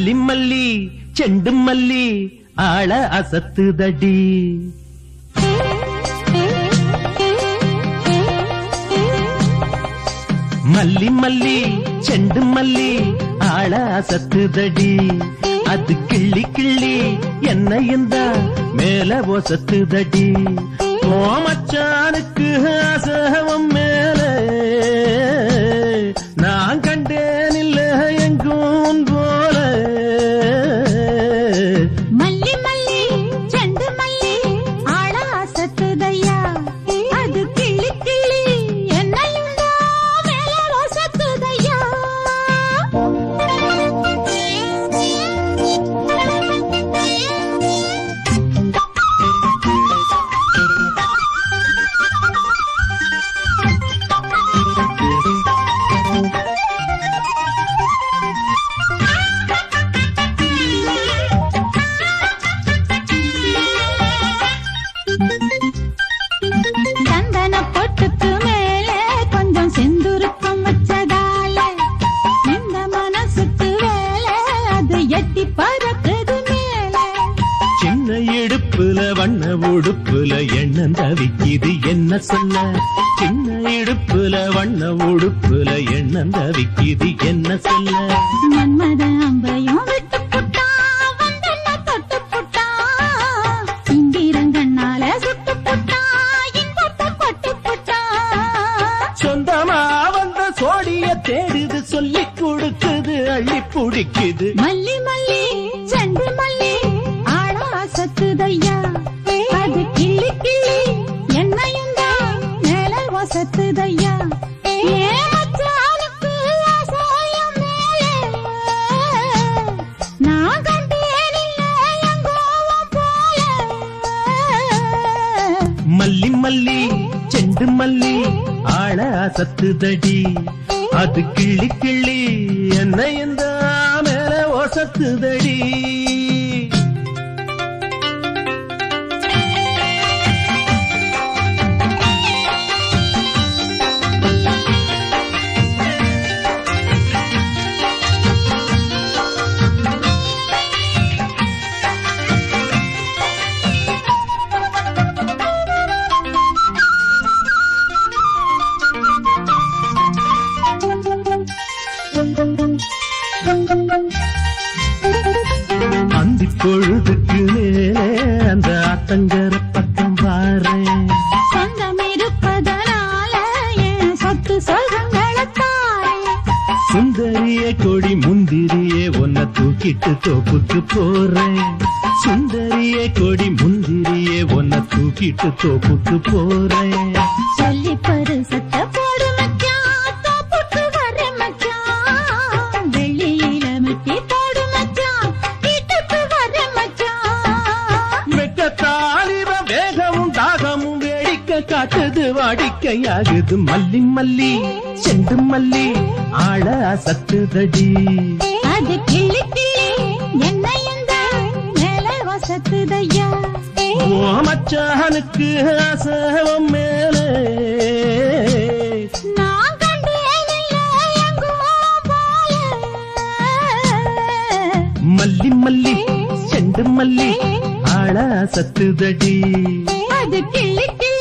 மல்லி மல்லி செண்டு மல்லி ஆள அசத்துதடி. மல்லி மல்லி செண்டு மல்லி ஆள அசத்துதடி. அது கிள்ளி கிள்ளி என்னையும் தான் மேல ஒசத்துதடி. மச்சானுக்கு ஆசவம் மேல நான் கண்டேன் இல்ல எங்கும் போல. மல்லி மல்லி செண்டு மல்லி ஆள அசத்துதையா. அது கிள்ளி கிள்ளி என்னையும் தான் மேல ஒசத்துதையா. சந்தன பொட்டுக்கு மேலே கொஞ்சம் செந்துருக்கம் வச்சதால இந்த மனசுக்கு வேலை அது எட்டி பறக்குது மேலே. சின்ன இடுப்புல வண்ண உடுப்புல எண்ணம் தவிக்குது என்ன சொல்ல. சின்ன இடுப்புல வண்ண உடுப்புல எண்ணம் தவிக்குது என்ன சொல்ல. மன்மத அம்பையும் விட்டு புட்டா வந்தென்ன தொட்டு புட்டா. இந்திரங்கண்ணால சுட்டு புட்டா இன்பத்தை கொட்டு புட்டா. சொந்தமா வந்த சோடிய தேடுது சொல்லிக் கொடுக்குது அள்ளி பிடிக்குது. மல்லி மல்லி செண்டு மல்லி ஆள அசத்துதையா. அது கிள்ளி கிள்ளி என்னையும் தான் மேல வசத்துதையா. ஏன் மச்சானுக்கு ஆசையம் மேலே நான் கண்டேன் இல்ல எங்கோவம் போல. மல்லி மல்லி செண்டு மல்லி ஆள அசத்துதடி. அது கிள்ளி கிள்ளி என்னையும் தான் மேல ஒசத்துதடி. அந்தி பொழுதுக்கு மேலே அந்த ஆத்தங்கர பக்கம் பாரு. சொந்தம் இருப்பதனால என் சொத்து சொல்றங்களத்தாரே. சுந்தரியே கொடி முந்திரியே உன்னை தூக்கிட்டு தோப்புக்கு போறேன். சுந்தரியே கொடி முந்திரியே உன்னை தூக்கிட்டு தோப்புக்கு போறேன். சொல்லி பரிசத்த போடு மச்சான் தோப்புக்கு வர மச்சான். வெள்ளியில மெட்டி போடு மச்சான் வீட்டுக்கு வர மச்சான். வெக்கத்தாலிவ வேகமும் தாகமும் வேடிக்கை காட்டுது வாடிக்கையாகுது. மல்லி மல்லி செண்டு மல்லி ஆள அசத்துதடி. அது கிள்ளி கிள்ளி என்னையும் தான் மேல வசத்துதையா. மச்சானுக்கு ஆசவம் மேலே நான் கண்டேன் இல்ல எங்கோவம் போல. மல்லி மல்லி செண்டு மல்லி ஆள அசத்துதடி. அது கிள்ளி கிள்ளி